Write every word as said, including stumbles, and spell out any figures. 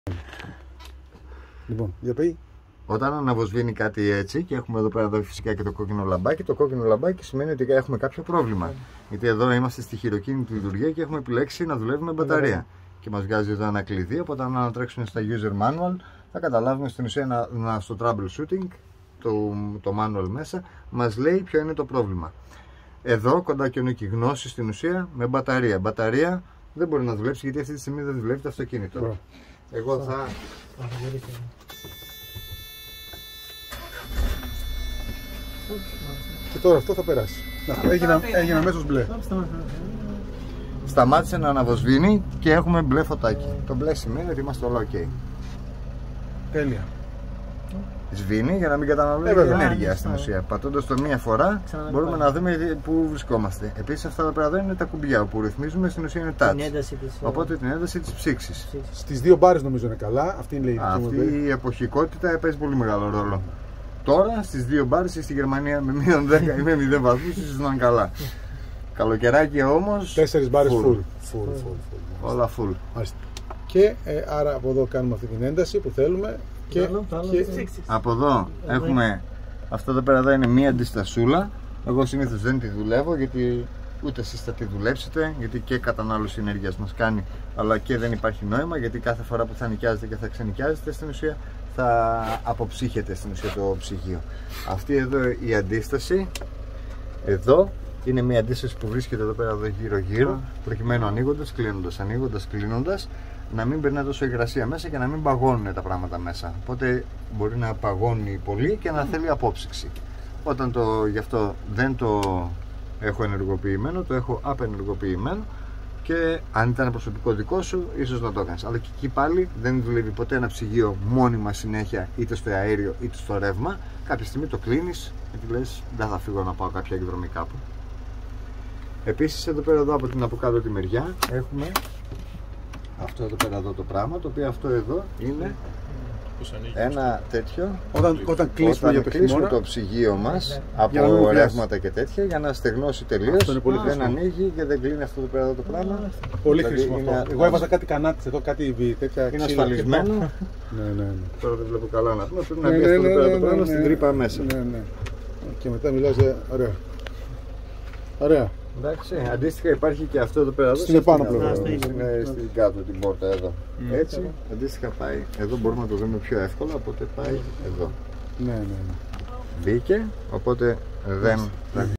Λοιπόν, για πει. Όταν αναβοσβήνει κάτι έτσι και έχουμε εδώ πέρα εδώ φυσικά και το κόκκινο λαμπάκι, το κόκκινο λαμπάκι σημαίνει ότι έχουμε κάποιο πρόβλημα. Mm. Γιατί εδώ είμαστε στη χειροκίνητη λειτουργία και έχουμε επιλέξει να δουλεύουμε με μπαταρία. Mm. Και μας βγάζει εδώ ένα κλειδί, οπότε αν ανατρέξουμε στα user manual θα καταλάβουμε στην ουσία να, να, στο troubleshooting, το, το manual μέσα, μας λέει ποιο είναι το πρόβλημα. Εδώ κοντά και είναι και η γνώση στην ουσία με μπαταρία. Μπαταρία δεν μπορεί να δουλέψει γιατί αυτή τη στιγμή δεν δουλεύει το αυτοκίνητο. Mm. Εγώ θα... Και τώρα αυτό θα περάσει. Να, έγινε, έγινε αμέσως μπλε. Σταμάτησε να αναβοσβήνει και έχουμε μπλε φωτάκι. Το μπλε σημαίνει ότι είμαστε όλα ok. Τέλεια. Σβήνει για να μην καταναλώνει ε, ενέργεια στην ουσία. Πατώντας το μία φορά μπορούμε να δούμε πού βρισκόμαστε. Επίσης αυτά τα πράγματα είναι τα κουμπιά που ρυθμίζουμε, στην ουσία είναι touch. Της... Οπότε την ένταση της ψήξης. Στις δύο μπάρες νομίζω είναι καλά. Αυτή, είναι η, Αυτή η εποχικότητα παίζει πολύ μεγάλο ρόλο. Τώρα στις δύο μπάρες στη Γερμανία με μείον δέκα ή με μηδέν βαθμούς ήσουν καλά. Καλοκαιράκια όμως τέσσερις μπάρες full. Full, full, full. Όλα full. Και ε, άρα από εδώ κάνουμε αυτή την ένταση που θέλουμε. Και, και... Από εδώ έχουμε, αυτό εδώ πέρα εδώ είναι μία αντιστασούλα. Εγώ συνήθως δεν τη δουλεύω γιατί ούτε εσείς θα τη δουλέψετε, γιατί και κατανάλωση ενέργειας μας κάνει, αλλά και δεν υπάρχει νόημα γιατί κάθε φορά που θα νοικιάζετε και θα ξενοικιάζετε στην ουσία θα αποψύχετε στην ουσία το ψυγείο. Αυτή εδώ η αντίσταση εδώ είναι μια αντίσταση που βρίσκεται εδώ πέρα εδώ γύρω γύρω, προκειμένου ανοίγοντας, κλείνοντας, ανοίγοντας, κλείνοντας, να μην περνάει τόσο υγρασία μέσα και να μην παγώνουν τα πράγματα μέσα. Οπότε μπορεί να παγώνει πολύ και να θέλει απόψυξη. Όταν το, γι' αυτό δεν το έχω ενεργοποιημένο, το έχω απενεργοποιημένο και αν ήταν προσωπικό δικό σου, ίσως να το έκανες. Αλλά και εκεί πάλι δεν δουλεύει ποτέ ένα ψυγείο μόνιμα συνέχεια είτε στο αέριο είτε στο ρεύμα. Κάποια στιγμή το κλείνεις γιατί λες δεν θα φύγω να πάω κάποια εκδρομή κάπου. Επίσης εδώ πέρα εδώ από την από κάτω τη μεριά έχουμε αυτό εδώ πέρα εδώ το πράγμα, το οποίο αυτό εδώ είναι ένα τέτοιο όταν, όταν κλείσουμε, όταν για το, κλείσουμε το ψυγείο μας από ρεύματα και τέτοια για να στεγνώσει τελείως, δεν ανοίγει και δεν κλείνει αυτό εδώ πέρα εδώ το πράγμα. Πολύ δηλαδή χρήσιμο είναι, αυτό. Εγώ έβαζα κάτι κανάτες εδώ, κάτι τέτοια. Είναι ασφαλισμένο. Ναι, ναι, ναι. Τώρα δεν βλέπω καλά να πούμε, πρέπει να μπει αυτό εδώ πέρα το πράγμα στην τρύπα μέσα. Ναι, ναι. Και μετά μιλάς για ωραία. Ωραία. Εντάξει, αντίστοιχα υπάρχει και αυτό εδώ πέρα εδώ. Στην επάνω πλευρά. Είναι στην κάτω την πόρτα εδώ. Έτσι, αντίστοιχα πάει. Εδώ μπορούμε να το δούμε πιο εύκολα, οπότε πάει εδώ. Ναι, ναι, ναι. Μπήκε, οπότε δεν